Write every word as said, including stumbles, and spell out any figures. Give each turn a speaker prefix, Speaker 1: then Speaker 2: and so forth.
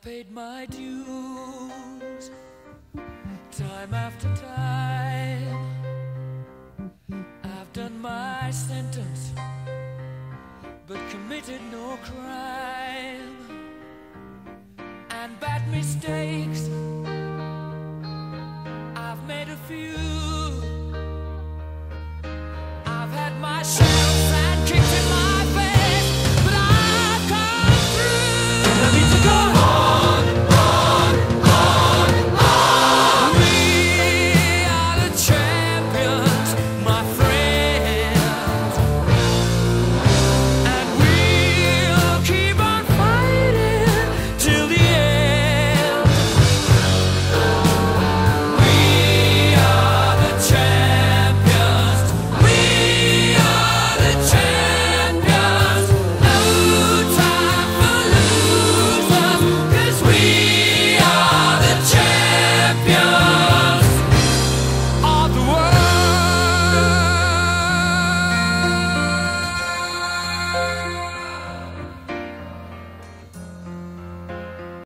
Speaker 1: paid my dues time after time. I've done my sentence but committed no crime, and bad mistakes